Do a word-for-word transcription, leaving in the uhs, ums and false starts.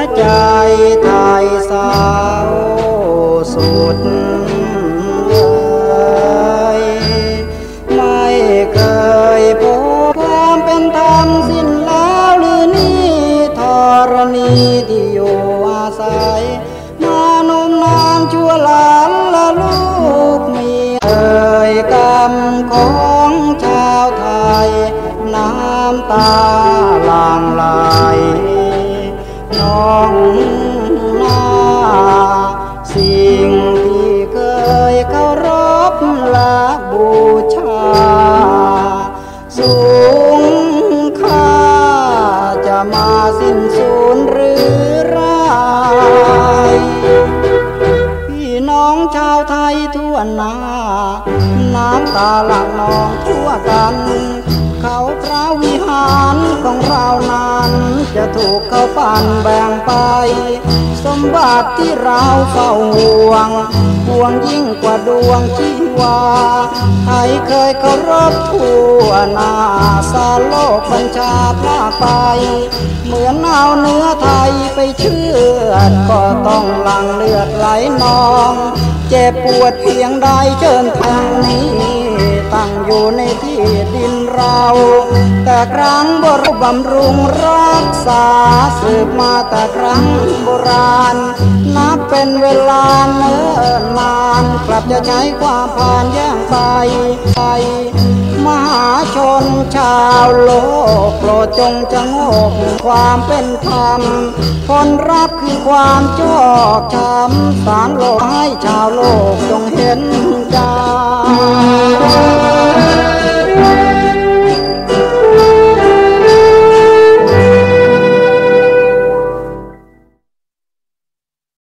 ใจไทยสาวสุดเลยไม่เคยพบความเป็นธรรมสิ้นแล้วหรือนี่ธรณีที่อยู่อาศัยมานมนานชั่วหลานและลูกมีเอ่ยกรรมของชาวไทยน้ำตาหลั่งไหลน้องนาสิ่งที่เคยเคารพและบูชาสูงค่าจะมาสิ้นสูญหรือร้ายพี่น้องชาวไทยทั่วหน้าน้ำตาหลั่งนองทั่วกันเขาพระวิหารของเรานั้นจะถูกเขาปั่นแบ่งไปสมบัติที่เราเฝ้าห่วงห่วงยิ่งกว่าดวงชีวาไทยเคยเคารพทั่วหน้าสาโลกบัญชาพลาไปเหมือนเอาเนื้อไทยไปเชื่อดก็ต้องหลั่งเลือดไหลนองเจ็บปวดเพียงใดเชิญทางนี้ตั้งอยู่ในที่ดินเราแต่ครั้งโบราณบำรุงรักษาสืบมาแต่ครั้งโบราณนับเป็นเวลาเนิ่นนานกลับจะใช้ความผ่านแย่งไปไปมหาชนชาวโลกโปรดจงชะโงกความเป็นธรรมผลรับคือความชอกช้ำสารโลกให้ชาวโลกจงเห็นใจ